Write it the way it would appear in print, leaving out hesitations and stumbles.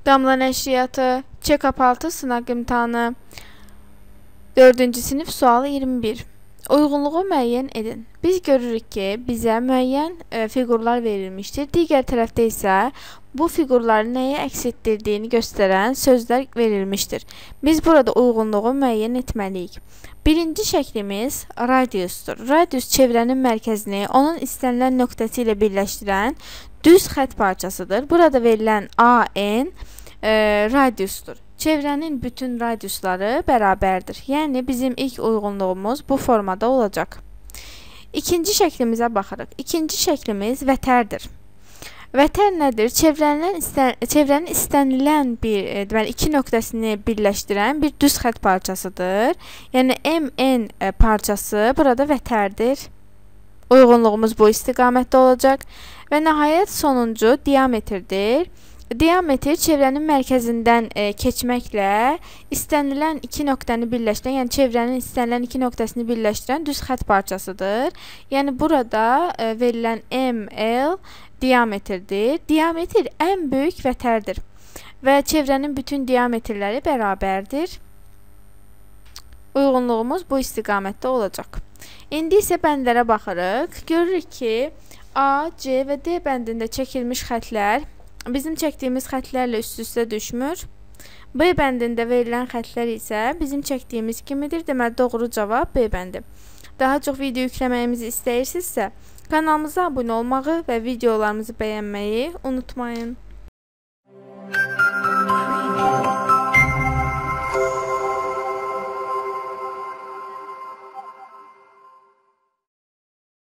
Damla Nəşriyyatı, Check-up 6 sınaq imtahanı, 4-cü sinif sualı 21. Uyğunluğu müəyyən edin. Biz görürük ki, bizə müəyyən fiqurlar verilmişdir. Digər tərəfdə isə bu fiqurların nəyi əks etdirdiyini göstərən sözlər verilmişdir. Biz burada uyğunluğu müəyyən etməliyik. Birinci şəklimiz radiusdur. Radius çevrənin mərkəzini onun istənilən nöqtəsi ilə birləşdirən düz xətt parçasıdır. Burada verilən AN radiusdur. Çevrənin bütün radiusları bərabərdir. Yəni, bizim ilk uyğunluğumuz bu formada olacaq. İkinci şəklimizə baxırıq. İkinci şəklimiz vətərdir. Vətər nədir? Çevrənin istənilən iki nöqtəsini birləşdirən bir düz xətt parçasıdır. Yəni, MN parçası burada vətərdir. Uyğunluğumuz bu istiqamətdə olacaq. Və nəhayət sonuncu diametrdir. Diametr çevrənin mərkəzindən keçməklə istənilən iki nöqtəni birləşdirən, yəni çevrənin istənilən iki nöqtəsini birləşdirən düz xətt parçasıdır. Yəni burada verilən ML diametrdir. Diametr ən böyük vətərdir və çevrənin bütün diametrləri bərabərdir. Uyğunluğumuz bu istiqamətdə olacaq. İndi isə bəndlərə baxırıq. Görürük ki, A, C və D bəndində çəkilmiş xətlər bizim çəkdiyimiz xətlərlə üst-üstə düşmür. B bəndində verilən xətlər isə bizim çəkdiyimiz kimidir. Deməli, doğru cavab B bəndi. Daha çox video yükləməyimizi istəyirsinizsə, kanalımıza abunə olmağı və videolarımızı bəyənməyi unutmayın.